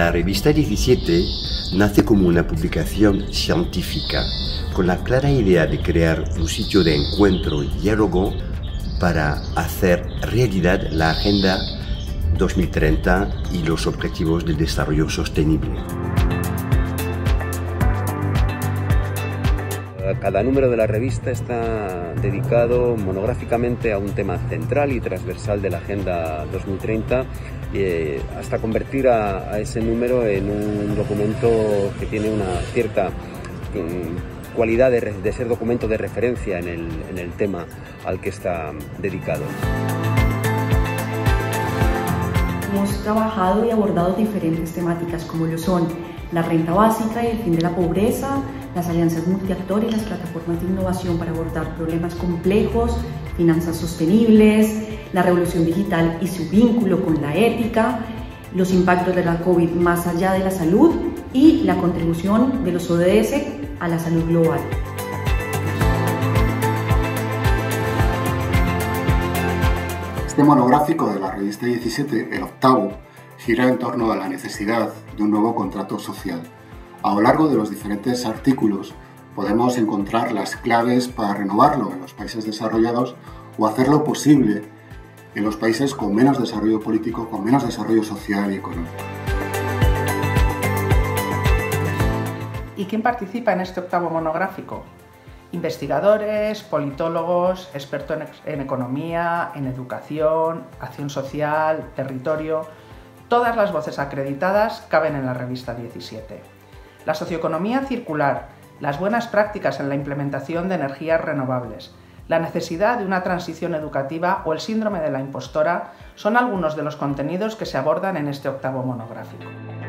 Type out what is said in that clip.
La revista 17 nace como una publicación científica con la clara idea de crear un sitio de encuentro y diálogo para hacer realidad la Agenda 2030 y los Objetivos del Desarrollo Sostenible. Cada número de la revista está dedicado monográficamente a un tema central y transversal de la Agenda 2030, hasta convertir a ese número en un documento que tiene una cierta cualidad de ser documento de referencia en el tema al que está dedicado. Hemos trabajado y abordado diferentes temáticas como lo son la renta básica y el fin de la pobreza, las alianzas multiactor y las plataformas de innovación para abordar problemas complejos, finanzas sostenibles, la revolución digital y su vínculo con la ética, los impactos de la COVID más allá de la salud y la contribución de los ODS a la salud global. Este monográfico de la revista 17, el octavo, gira en torno a la necesidad de un nuevo contrato social. A lo largo de los diferentes artículos podemos encontrar las claves para renovarlo en los países desarrollados o hacerlo posible en los países con menos desarrollo político, con menos desarrollo social y económico. ¿Y quién participa en este octavo monográfico? Investigadores, politólogos, expertos en economía, en educación, acción social, territorio. Todas las voces acreditadas caben en la revista 17. La socioeconomía circular, las buenas prácticas en la implementación de energías renovables, la necesidad de una transición educativa o el síndrome de la impostora son algunos de los contenidos que se abordan en este octavo monográfico.